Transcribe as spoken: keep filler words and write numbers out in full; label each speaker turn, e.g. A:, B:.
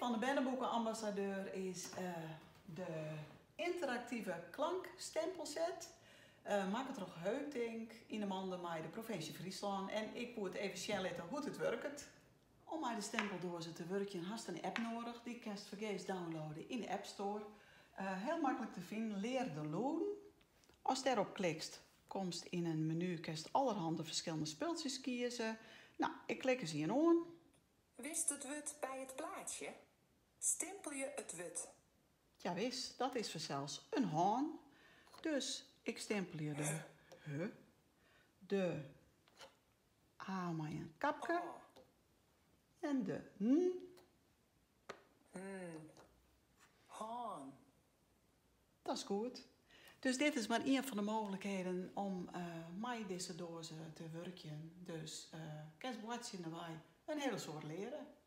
A: van de Bennenboekenambassadeur is uh, de interactieve klankstempelset. Uh, maak het toch Heutink in de manden met de provincie Friesland. En ik moet even snel laten hoe het werkt. Om mij de stempeldozen te werken hast een app nodig. Die kan je vergeefs downloaden in de App Store. Uh, heel makkelijk te vinden, Leer de Loon. Als je daarop klikt, komst in een menu, kun je allerhande verschillende spulletjes kiezen. Nou, ik klik eens hier aan.
B: Wist het wut bij het plaatje? Stempel je het wut.
A: Ja, wist, dat is vanzelfs een haan. Dus ik stempel je de h, de a met een kapje
B: Oh.
A: en de n.
B: Hmm. Haan.
A: Dat is goed. Dus dit is maar één van de mogelijkheden om uh, met deze dozen te werken. Dus uh, kerstbladje erbij, een hele soort leren.